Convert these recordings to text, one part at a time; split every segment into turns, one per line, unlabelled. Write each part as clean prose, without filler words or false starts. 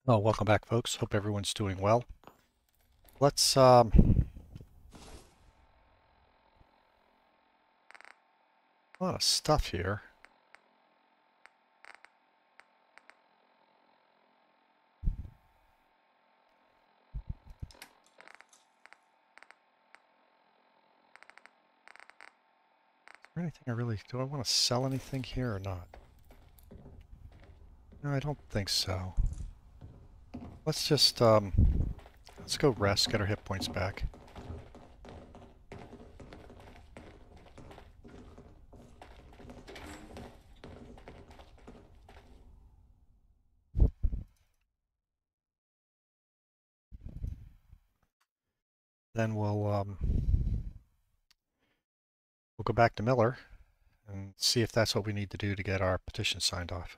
Well, welcome back, folks. Hope everyone's doing well. Let's a lot of stuff here. Is there anything do I want to sell anything here or not? No, I don't think so. Let's just let's go rest, get our hit points back. Then we'll go back to Miller and see if that's what we need to do to get our petition signed off.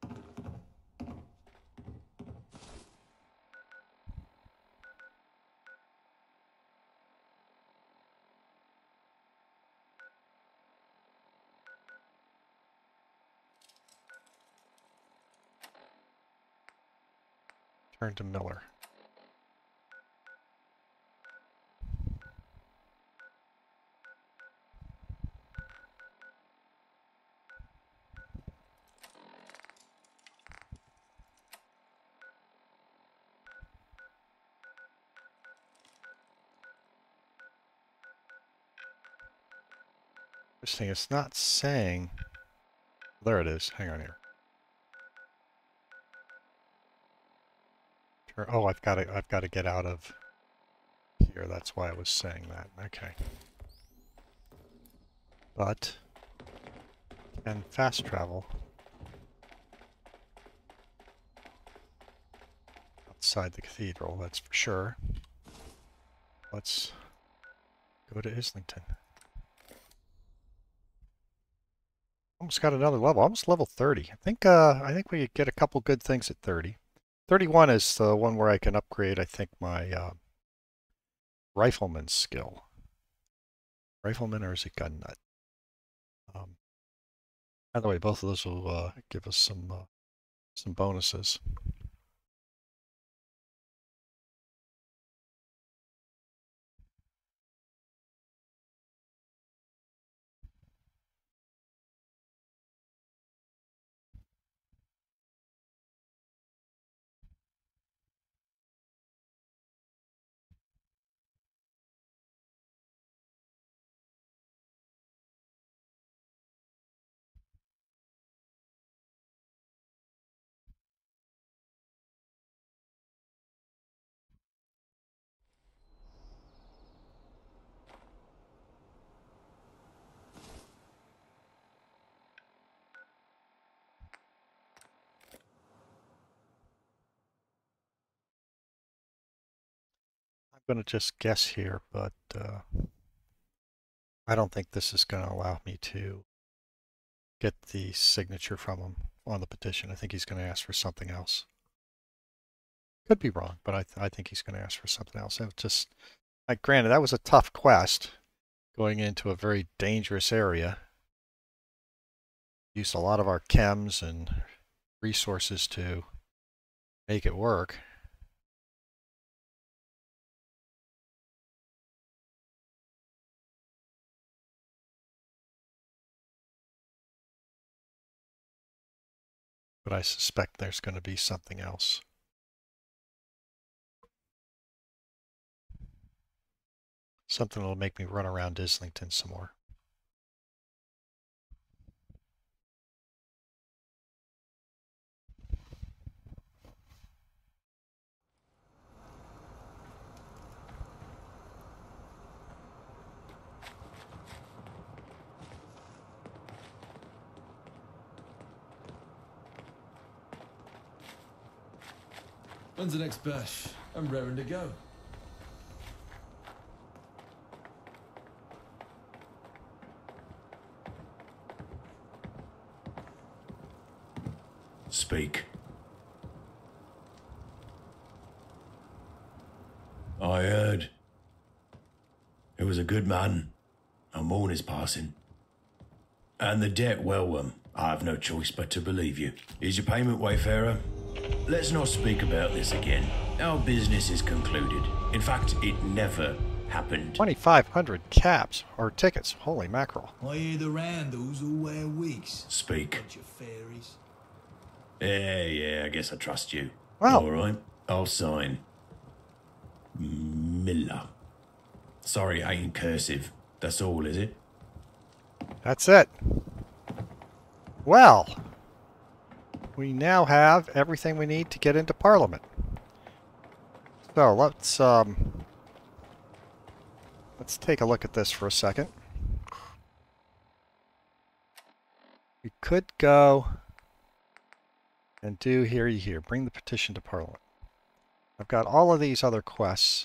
Turn to Miller. Interesting, it's not saying. There it is. Hang on here. Oh, I've got to get out of here. That's why I was saying that. Okay. But can fast travel outside the cathedral, that's for sure. Let's go to Islington. Almost got another level. Almost level 30. I think we could get a couple good things at 30. 31 is the one where I can upgrade, I think, my rifleman skill. Rifleman, or is it gun nut? By the way, both of those will give us some bonuses. I'm going to just guess here, but I don't think this is going to allow me to get the signature from him on the petition. I think he's going to ask for something else. Could be wrong, but I think he's going to ask for something else. And just, like, granted, that was a tough quest, going into a very dangerous area. Used a lot of our chems and resources to make it work. But I suspect there's going to be something else. Something that'll make me run around Islington some more.
When's the next bash? I'm raring to go.
Speak. I heard. He was a good man. A mourn is passing. And the debt, well, I have no choice but to believe you. Is your payment, Wayfarer? let's not speak about this again. Our business is concluded. In fact, it never happened.
2,500 caps or tickets. Holy mackerel.
I hear the Randalls all wear wigs.
Speak.
Bunch of fairies.
Yeah, I guess I trust you.
Well,
All right, I'll sign. Miller. Sorry, I ain't cursive. That's all, is it?
that's it. Well, we now have everything we need to get into Parliament. So let's take a look at this for a second. We could go and do hear ye hear. Bring the petition to Parliament. I've got all of these other quests.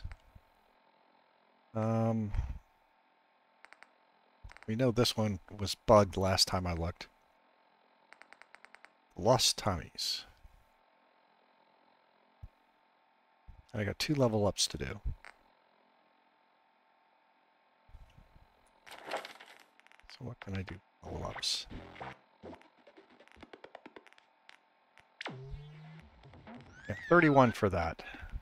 We know this one was bugged last time I looked. Lost Tommies. And I got 2 level ups to do. So what can I do? Level ups. Yeah, 31 for that.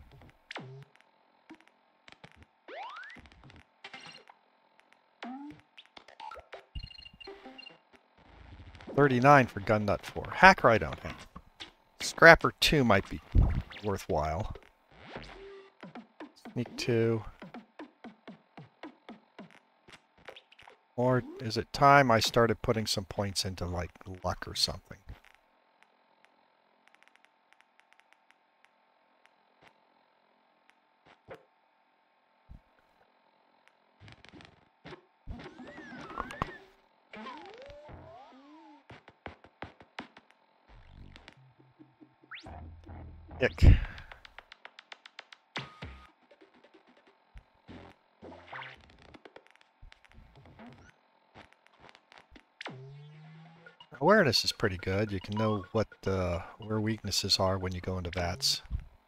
$39 for Gun Nut 4. Hacker I don't have. Scrapper 2 might be worthwhile. Sneak 2. Or is it time I started putting some points into like luck or something? Ick. Awareness is pretty good. You can know what where weaknesses are when you go into vats.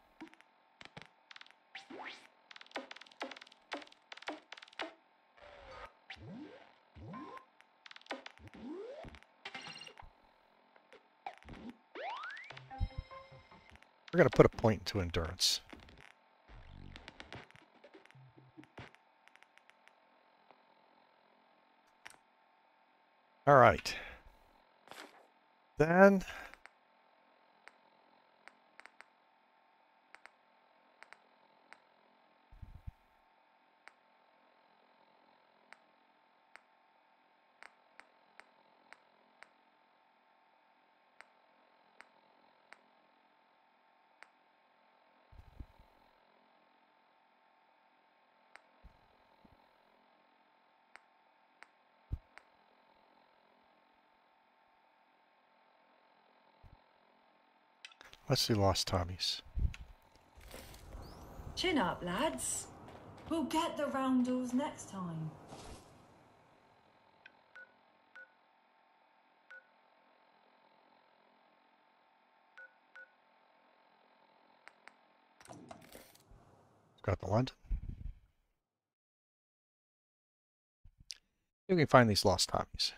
We're going to put a point into endurance. All right. Then let's do Lost Tommies.
Chin up, lads. We'll get the roundels next time.
Got the London. You can find these Lost Tommies.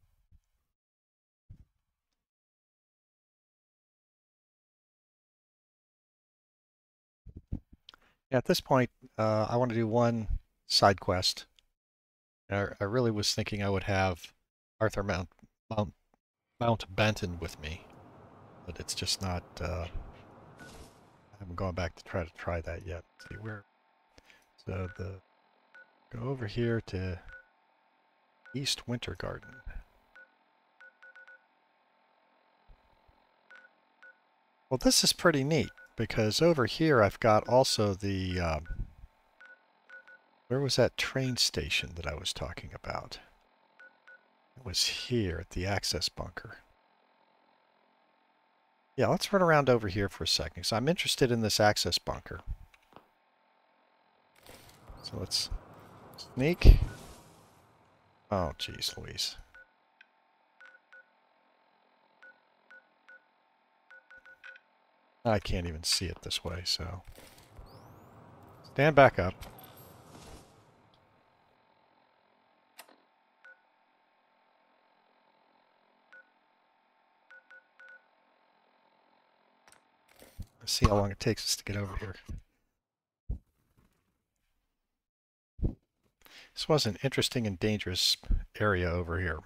Yeah, at this point, I want to do one side quest. I really was thinking I would have Arthur Mountbatten with me, but it's just not. I haven't gone back to try that yet. Let's see where. So go over here to East Winter Garden. Well, this is pretty neat because over here I've got also the. Where was that train station that I was talking about? It was here at the access bunker. Yeah, let's run around over here for a second. So I'm interested in this access bunker. So let's sneak. Oh, geez, Louise. I can't even see it this way, so. Stand back up. See how long it takes us to get over here. This was an interesting and dangerous area over here.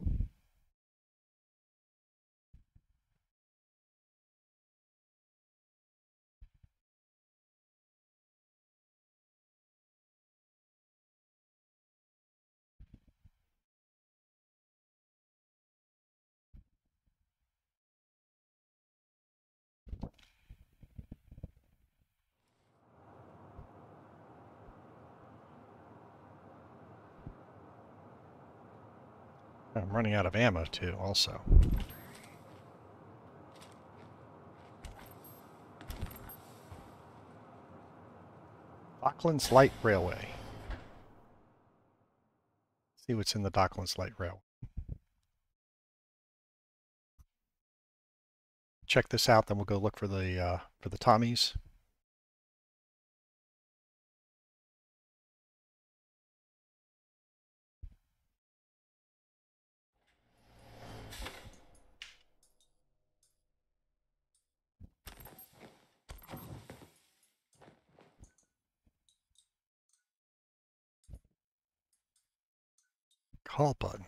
I'm running out of ammo too, also. Docklands Light Railway. See what's in the Docklands Light Railway. Check this out, then we'll go look for the Tommies. Call button.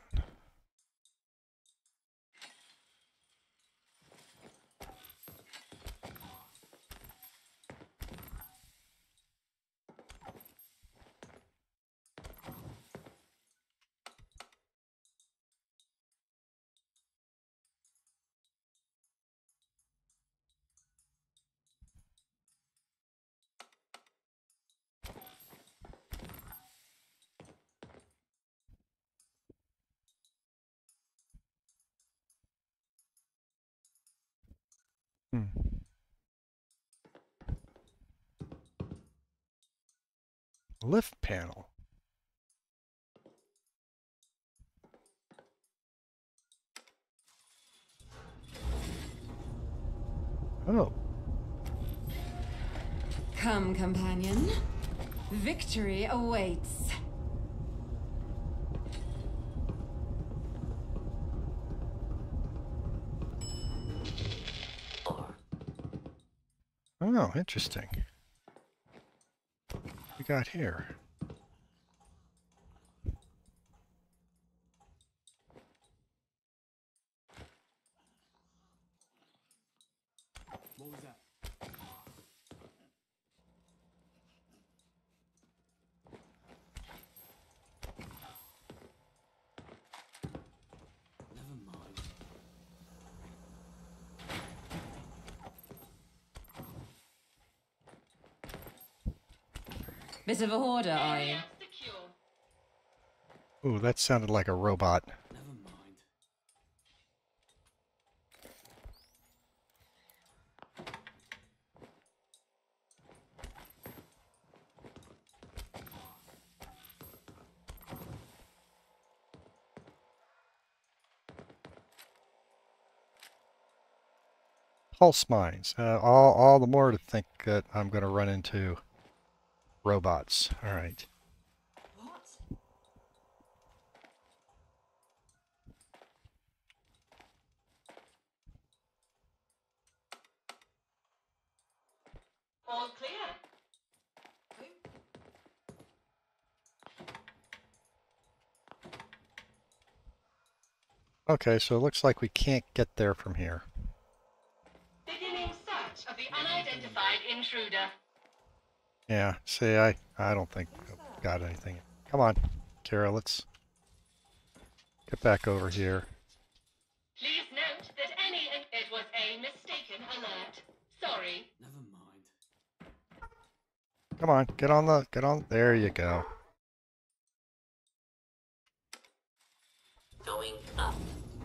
Hmm. Lift panel. Oh.
Come, companion. Victory awaits.
Oh, interesting. What we got here?
What was that? Never mind.
Bit of a hoarder, are you?
Ooh, that sounded like a robot.
Never mind.
Pulse mines. All the more to think that I'm going to run into robots. All right.
What?
All clear.
Okay, so it looks like we can't get there from here.
Beginning search of the unidentified intruder.
Yeah, see, I don't think I've got anything. Come on, Kara, let's get back over here.
Please note that it was a mistaken alert. Sorry.
Never mind.
Come on, get on, there you go.
Going up.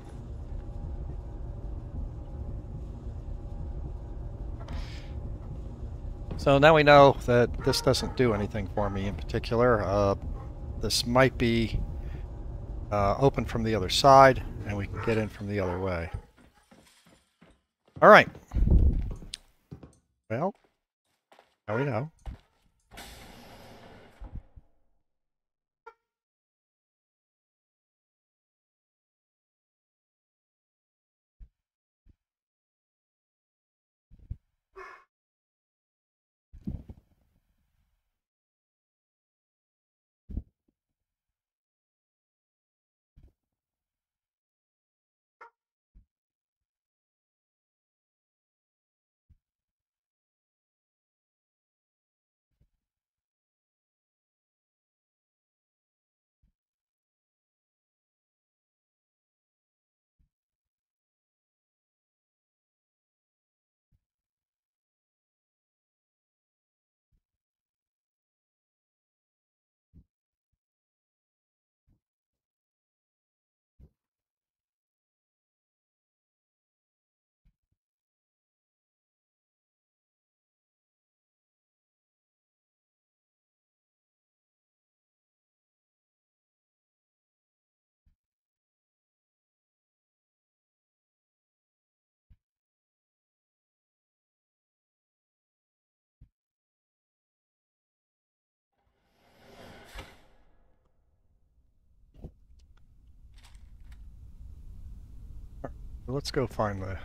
So now we know that this doesn't do anything for me in particular. This might be open from the other side, and we can get in from the other way. All right. Well, now we know. Let's go find the...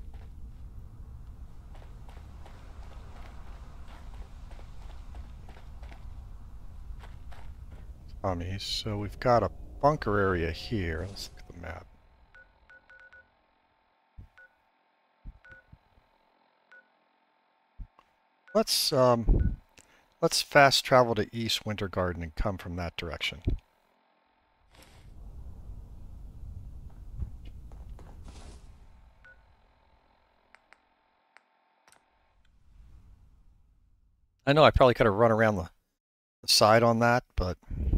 Tommies. So we've got a bunker area here. Let's look at the map. Let's fast travel to East Winter Garden and come from that direction. I know I probably could have run around the side on that, but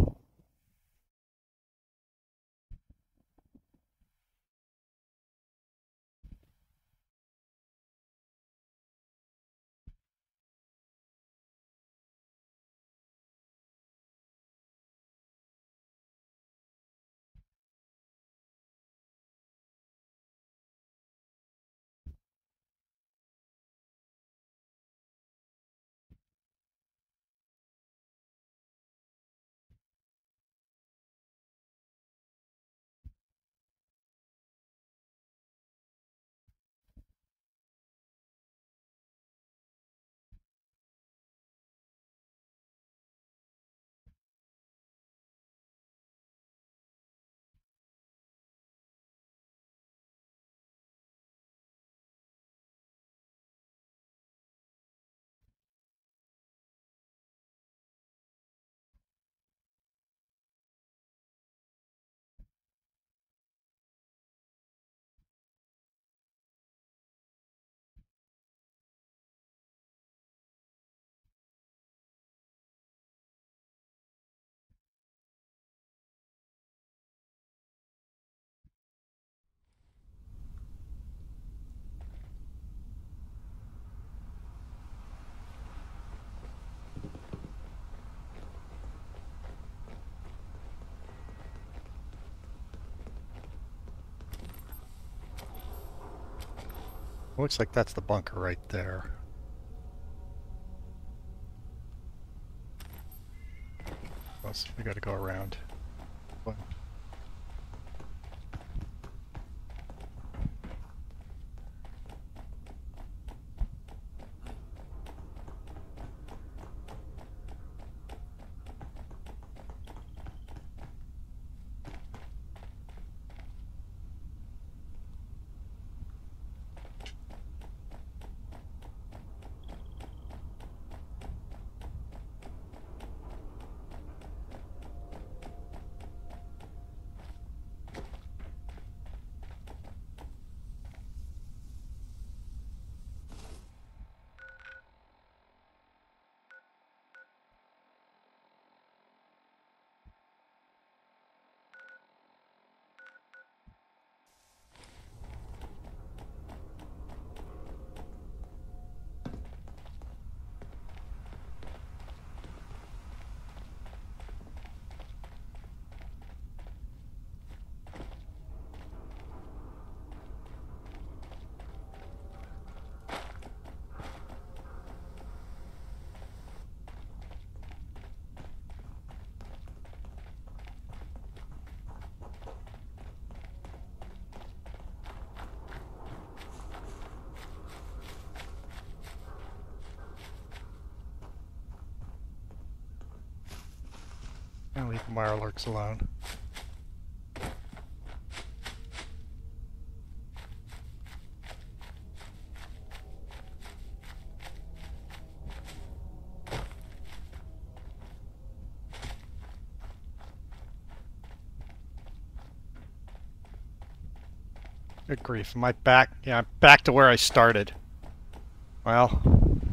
looks like that's the bunker right there. We got to go around. But I'll leave the Mirelurks alone. Good grief, am I back? Yeah, I'm back to where I started. Well...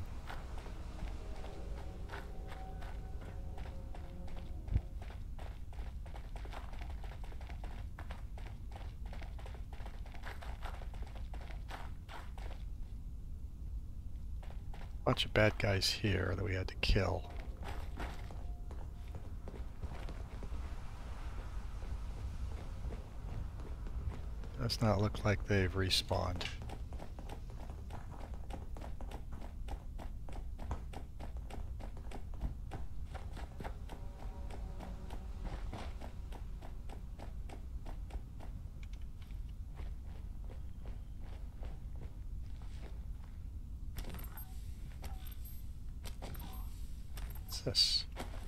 bunch of bad guys here that we had to kill. Does not look like they've respawned. this?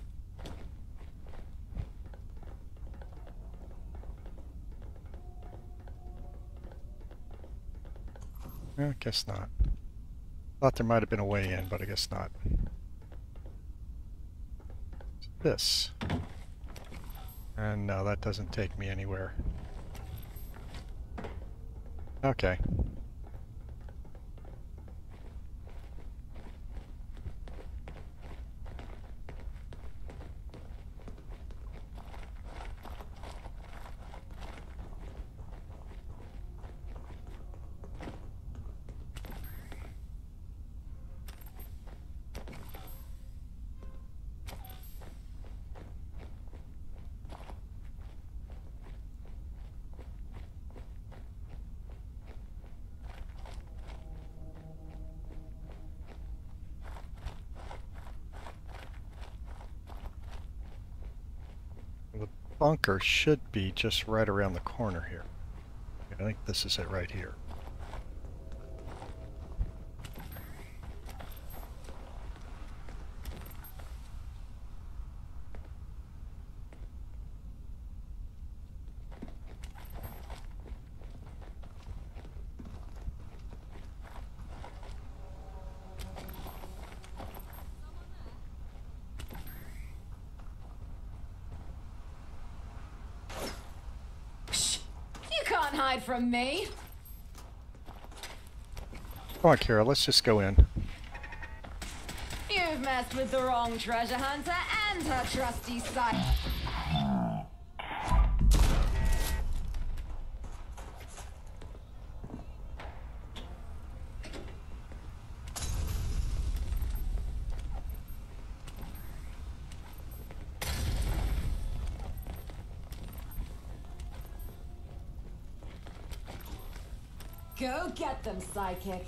I guess not. Thought there might have been a way in, but I guess not. This. And no, that doesn't take me anywhere. Okay. The bunker should be just right around the corner here. I think this is it right here.
You can't hide from me.
Come on, Kira, let's just go in.
You've messed with the wrong treasure hunter and her trusty sight. Go get them, sidekick.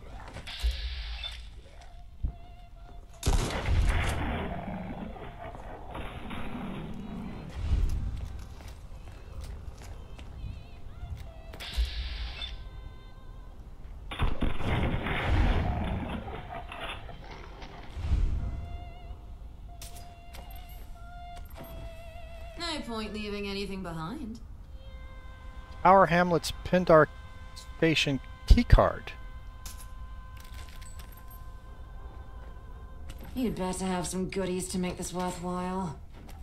No point leaving anything behind.
Our Hamlet's Pindar Station keycard.
You'd better have some goodies to make this worthwhile.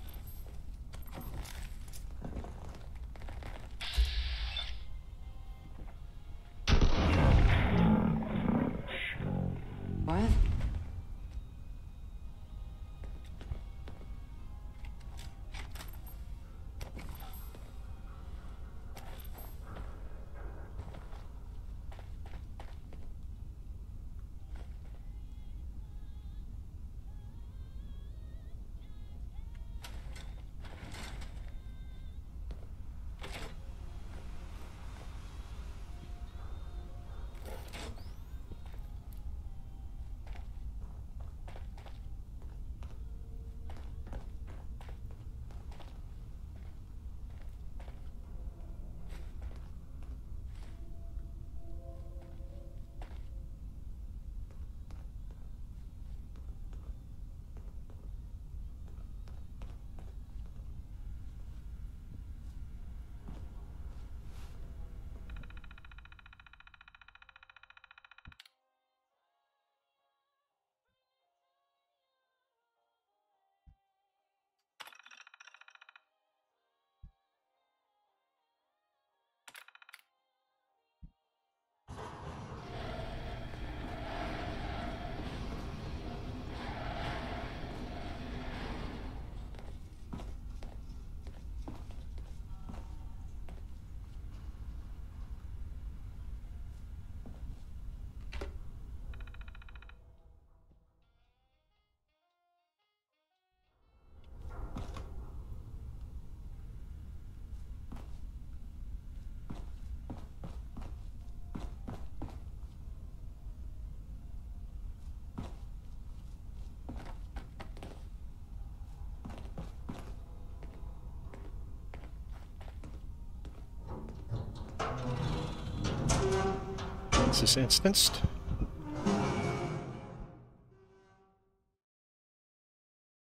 What?
This is instanced.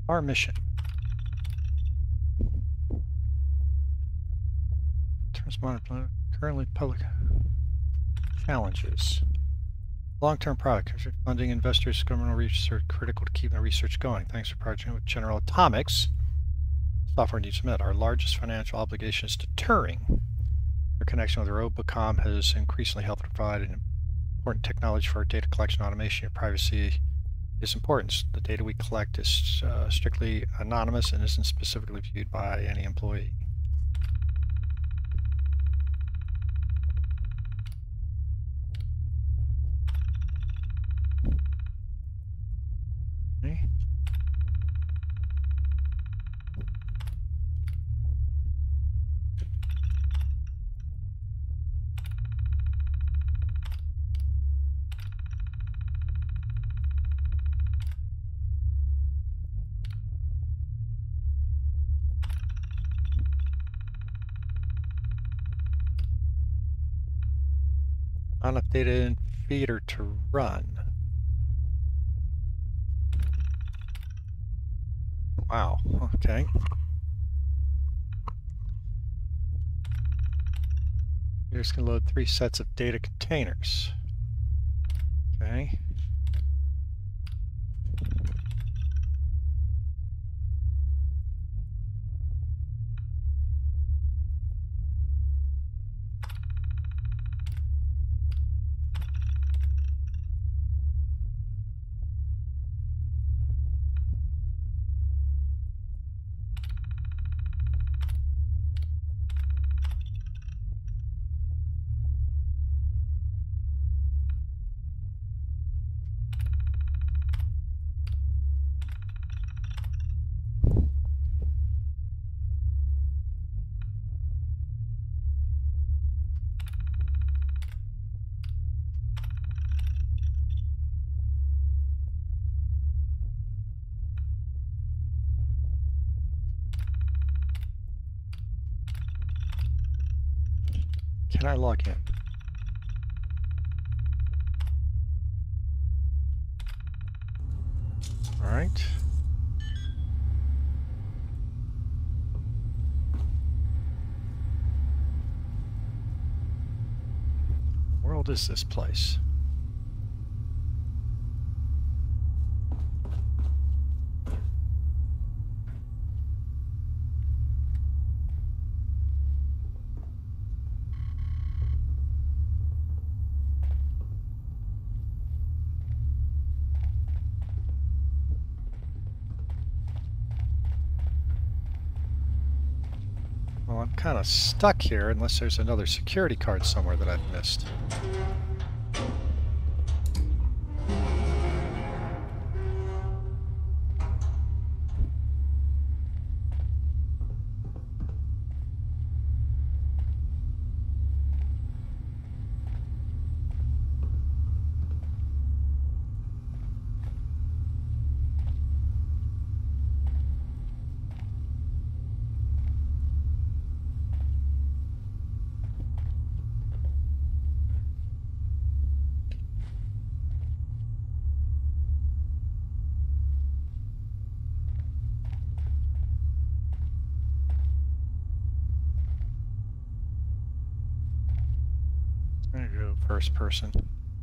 Our mission. Terms monitored currently public challenges. Long-term product. Funding investors, governmental research critical to keep the research going. Thanks for partnering with General Atomics. Software needs to met. Our largest financial obligation is to Turing. Their connection with Robocom has increasingly helped provide an important technology for our data collection automation. Your privacy is important. The data we collect is strictly anonymous and isn't specifically viewed by any employee. Okay. Not enough data in feeder to run. Wow, okay. You're just going to load 3 sets of data containers. Okay. Can I log in? All right. What world is this place? Well, I'm kind of stuck here unless there's another security card somewhere that I've missed. There you go, first person.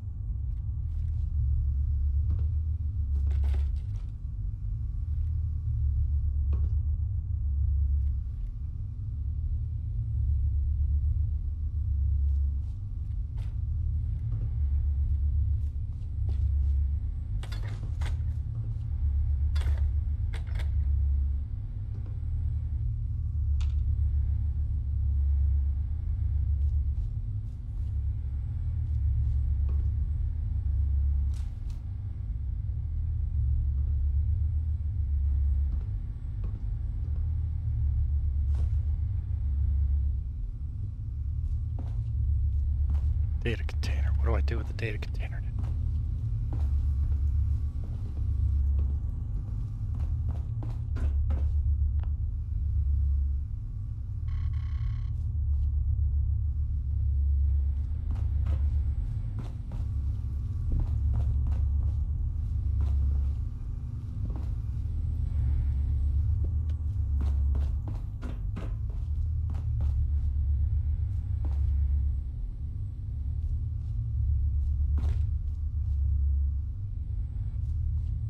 Data container. What do I do with the data container?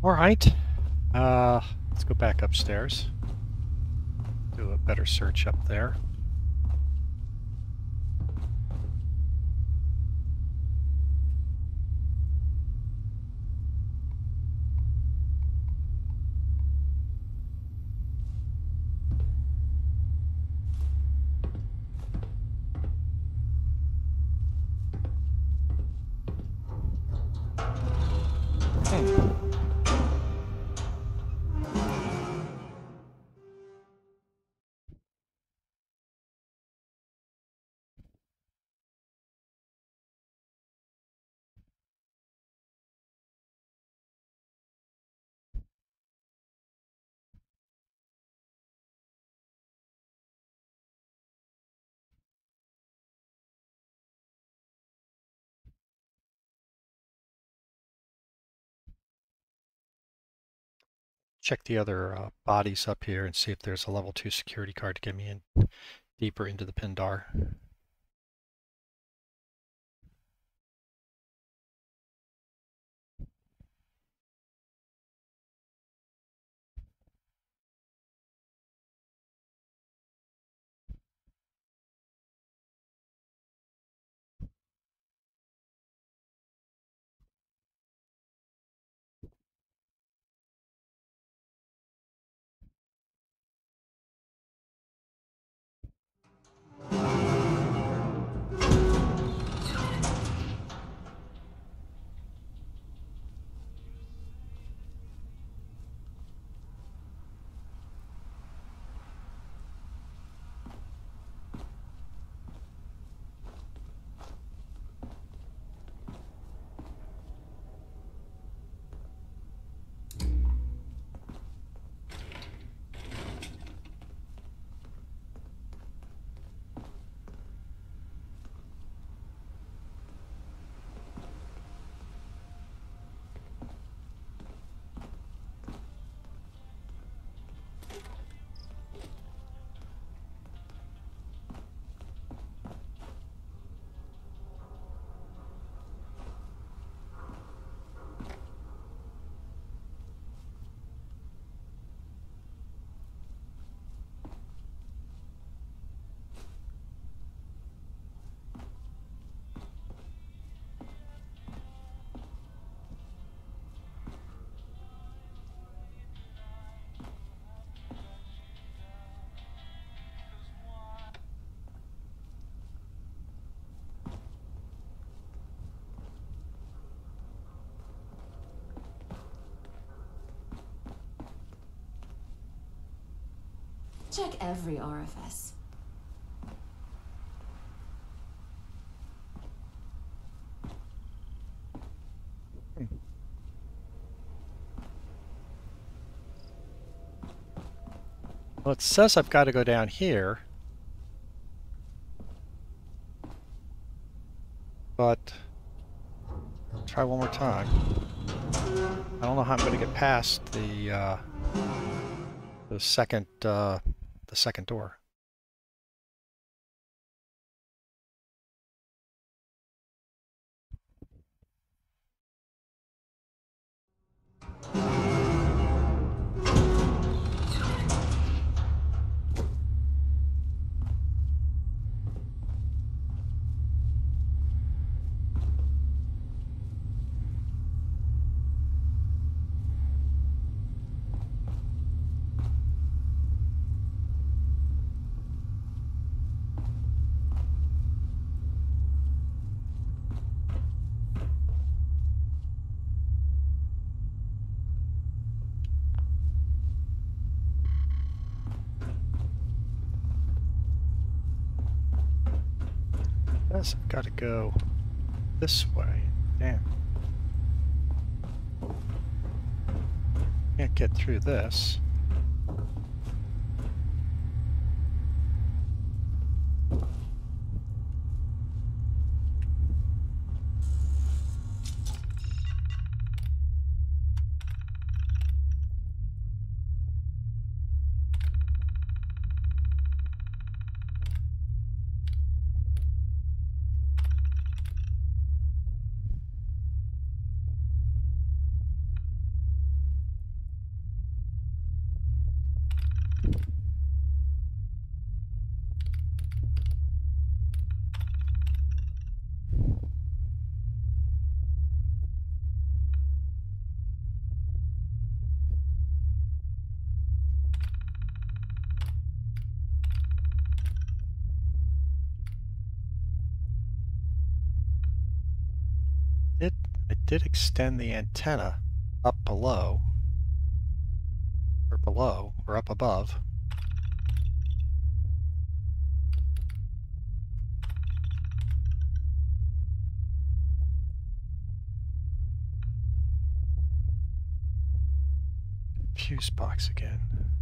Alright. Let's go back upstairs. Do a better search up there. Check the other bodies up here and see if there's a level 2 security card to get me in deeper into the Pindar.
Check every orifice.
Well, it says I've got to go down here, but I'll try one more time. I don't know how I'm going to get past the second door. Yes, I've got to go this way. Damn. Can't get through this. I did extend the antenna up below, or up above. Fuse box again.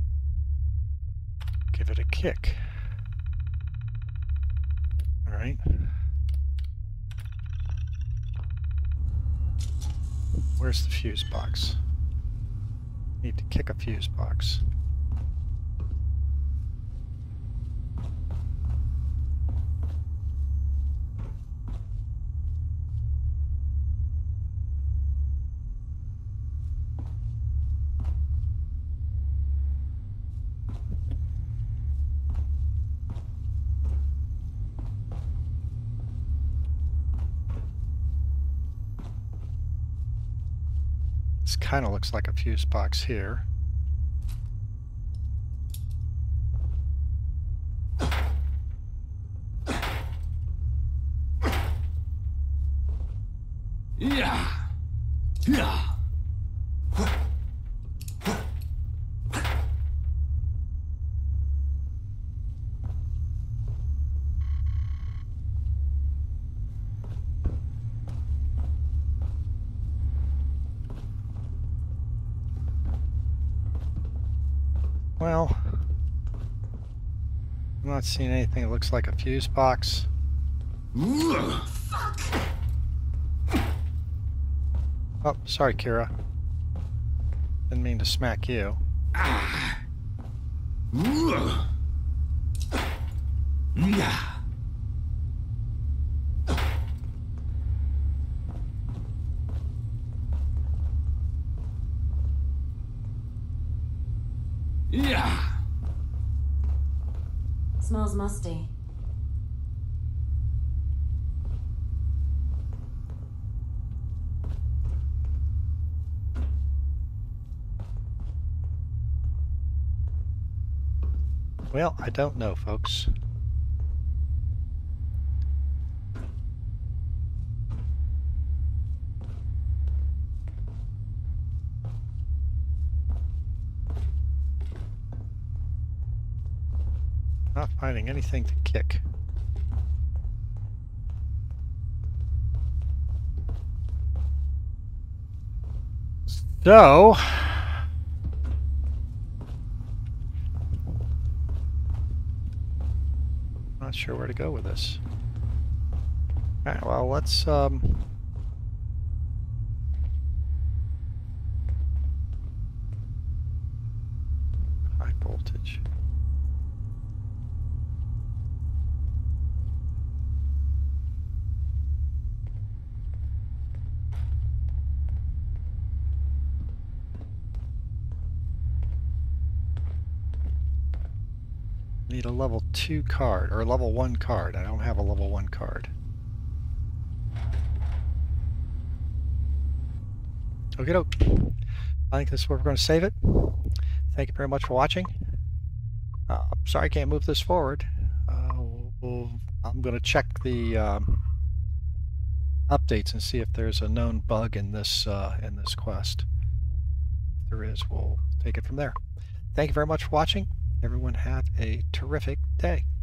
Give it a kick. All right. Where's the fuse box? Need to kick a fuse box. This kind of looks like a fuse box here.
Yeah. Yeah.
Well, I'm not seeing anything that looks like a fuse box. Oh, sorry, Kira. Didn't mean to smack you.
Yeah.
Smells musty.
Well, I don't know, folks. Not finding anything to kick. So, not sure where to go with this. Alright, well, let's high voltage. Need a level 2 card, or a level 1 card. I don't have a level 1 card. Okay, doke. I think this is where we're going to save it. Thank you very much for watching. I'm sorry I can't move this forward. I'm going to check the updates and see if there's a known bug in this quest. If there is, we'll take it from there. Thank you very much for watching. Everyone have a terrific day.